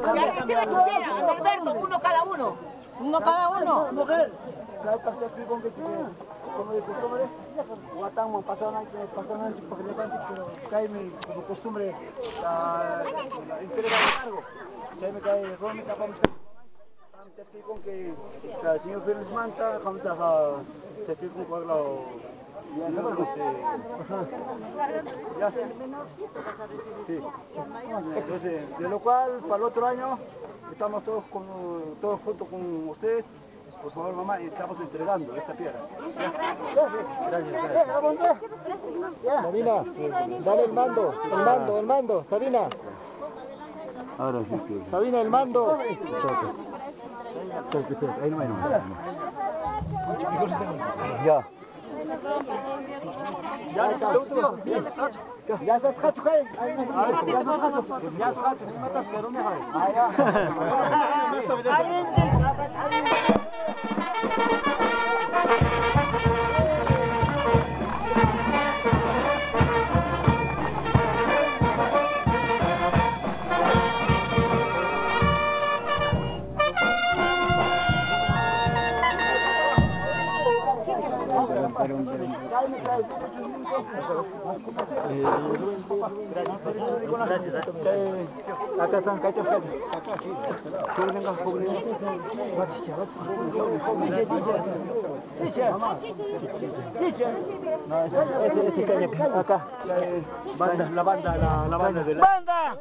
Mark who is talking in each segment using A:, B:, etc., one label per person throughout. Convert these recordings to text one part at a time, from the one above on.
A: Que recibe tu tía, Alberto, uno cada uno. Uno cada uno.
B: Mujer. Claro, te escribo que como de costumbre, guatamos pasaron antes porque le parece pero cae como costumbre la entrega de cargo. Ya me cae Rome capaz te escribo que el señor Félix Manta, te escribo con la ya. Sí. Entonces, de lo cual para el otro año estamos todos juntos con ustedes. Por favor, mamá, estamos entregando esta piedra. Gracias.
C: Sabina, dale el mando, Sabina.
B: Ahora sí.
C: Sabina, el mando.
B: Ahí no. Ya. Ya estás hacho, ¿qué? Ya estás hacho, me matas, pero me jodas. Acá están, acá están. Acá, la banda de la...
A: ¡Banda!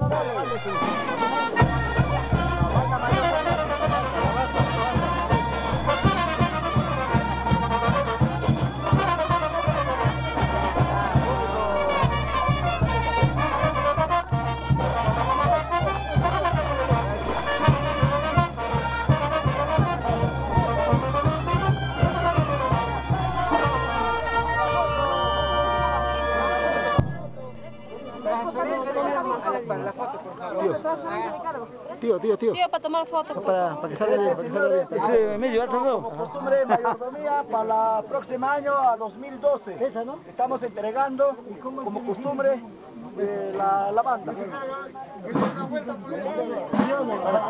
C: Tío.
D: Tío, para tomar foto.
C: Para que salga bien,
B: Ese medio alto no. Como costumbre, mayordomía para el próximo año a 2012.
C: Esa, ¿no?
B: Estamos entregando, como costumbre, la banda.